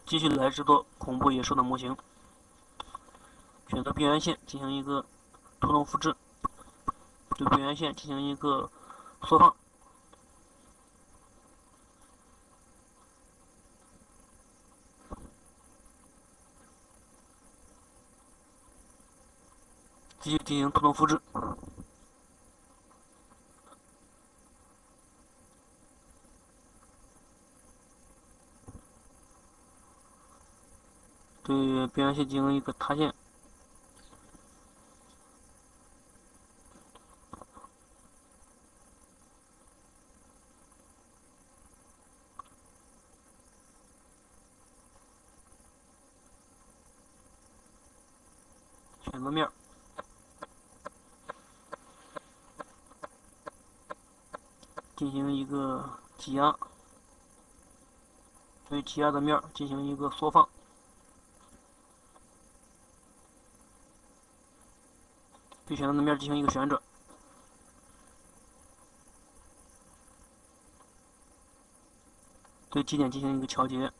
继续来制作恐怖野兽的模型，选择边缘线进行一个图动复制，对边缘线进行一个缩放，继续进行图动复制，对边缘线进行一个塌陷，选择面进行一个挤压，对挤压的面进行一个缩放，对选择的面进行一个旋转，对基点进行一个调节，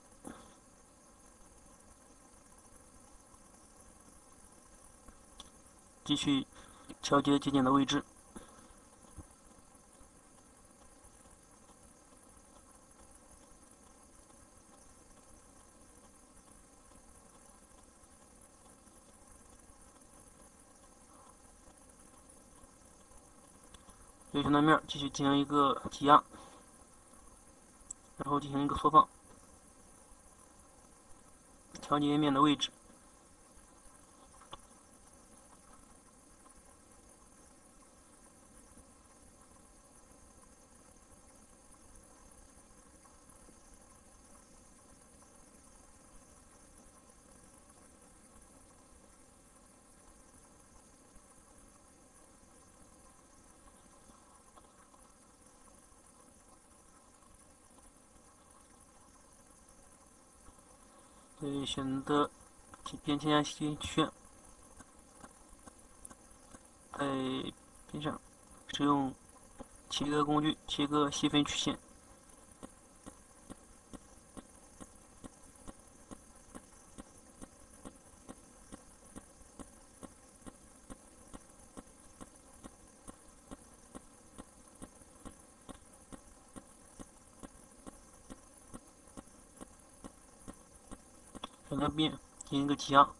继续调节基点的位置。对选择面继续进行一个挤压，然后进行一个缩放，调节面的位置。对选择边切线圈，在边上使用切割工具切割细分曲线，选择边进行一个挤压，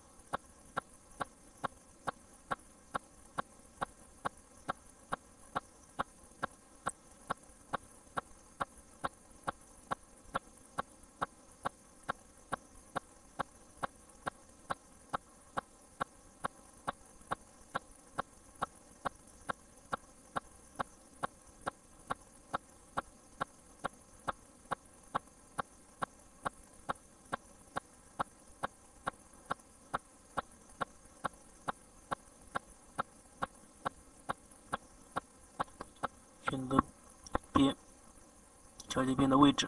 选择边调节边的位置，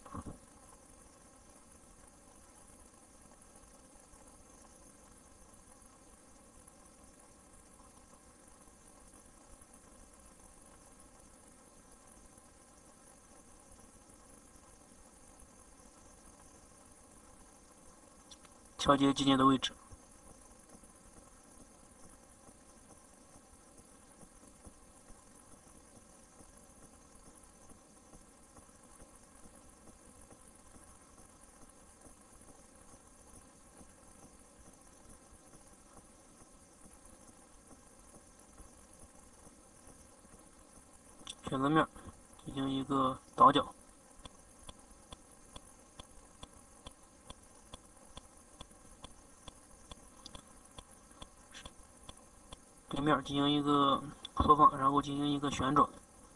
调节基点的位置。选择面进行一个倒角，对面进行一个缩放，然后进行一个旋转，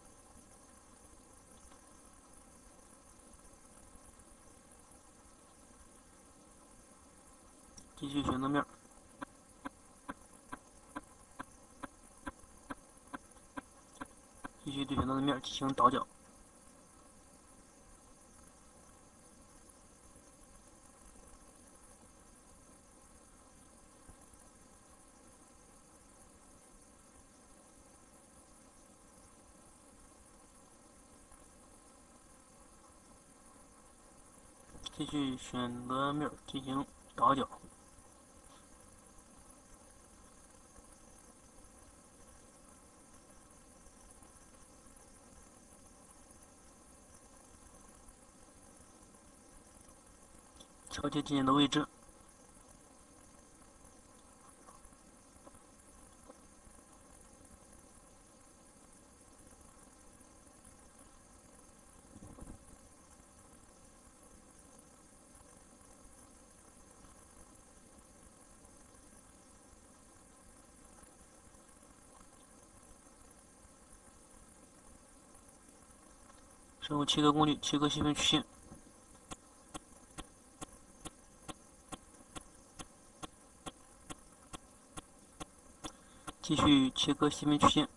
继续选择面，继续对选择的面进行倒角， 继续选择面进行倒角，调节节点的位置。使用切割工具切割细分曲线，继续切割细分曲线，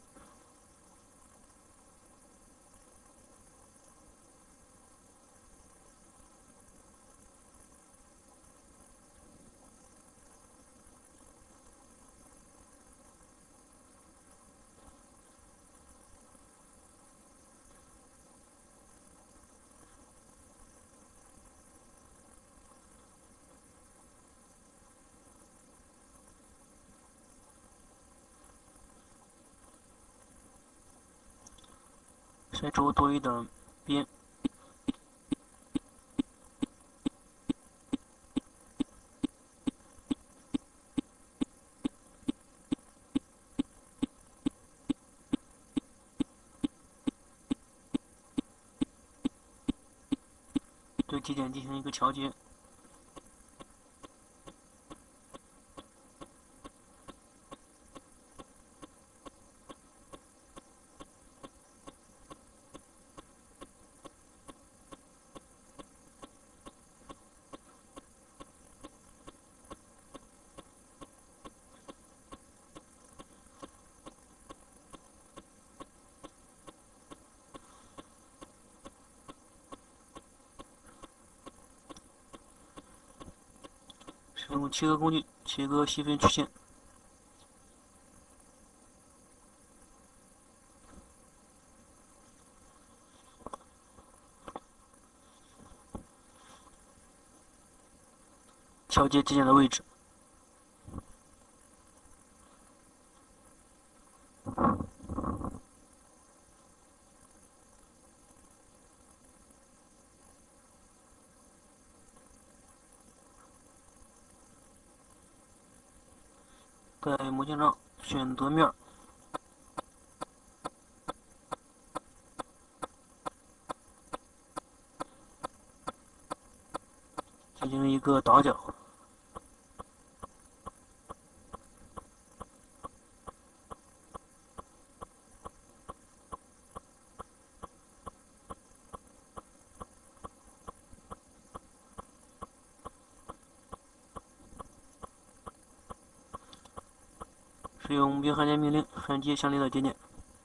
筛出多余的边。对节点进行一个调节，使用切割工具切割细分曲线，调节节点的位置。在模型上选择面，进行一个倒角，使用并焊接命令焊接相邻的节点。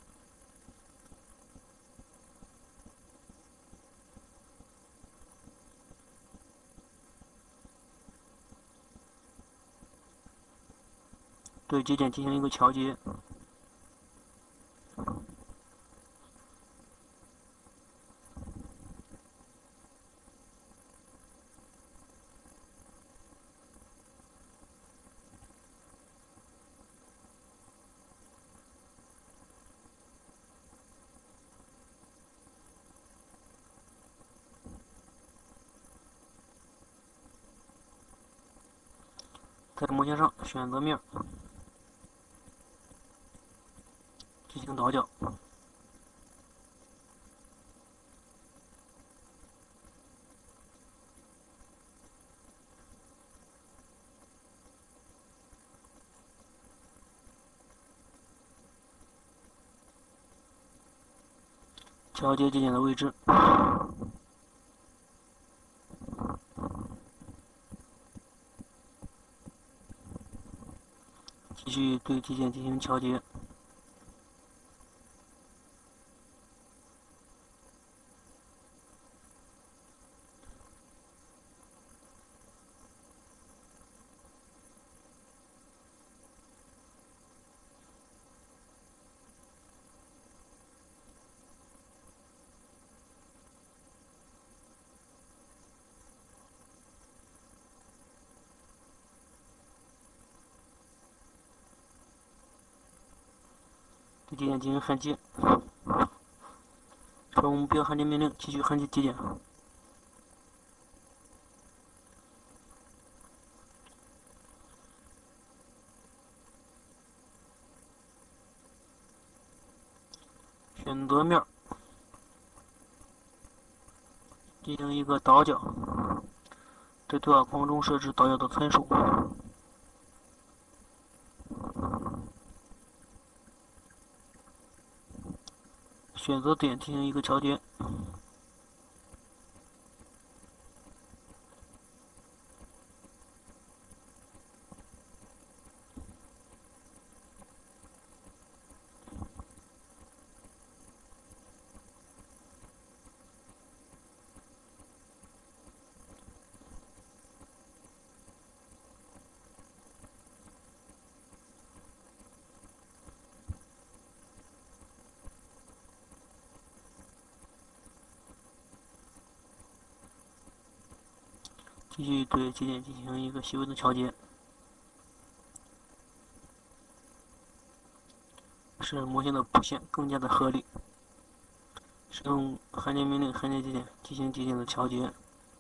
对节点进行一个调节，在模型上选择面，进行倒角，调节节点的位置。继续对节点进行调节， 对节点进行焊接。使用目标焊接命令，继续焊接节点。选择面，进行一个倒角，在对话框中设置倒角的参数。选择点进行一个桥接。继续对节点进行一个细微的桥接，使模型的谱线更加的合理。使用焊接命令焊接节点，进行节点的桥接。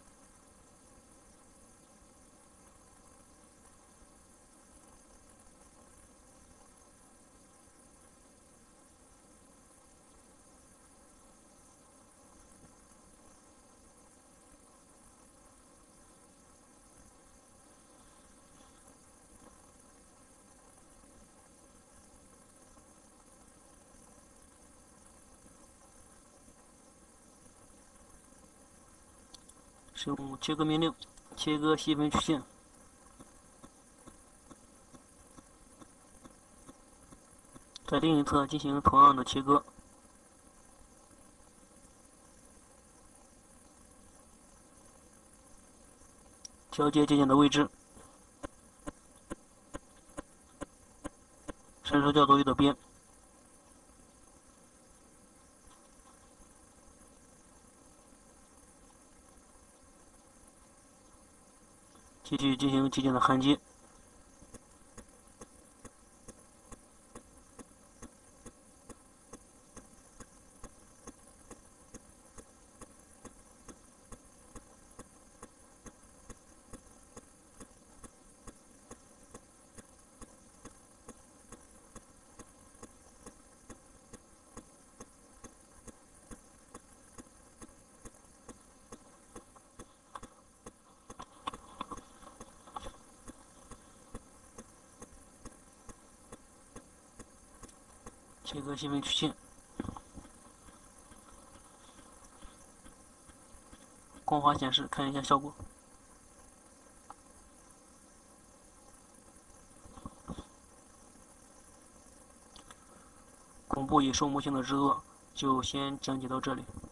使用切割命令，切割细分曲线，在另一侧进行同样的切割。调节节点的位置，伸缩掉多余的边。继续进行节点的焊接。切割细分曲线，光滑显示，看一下效果。恐怖野兽模型的制作就先讲解到这里。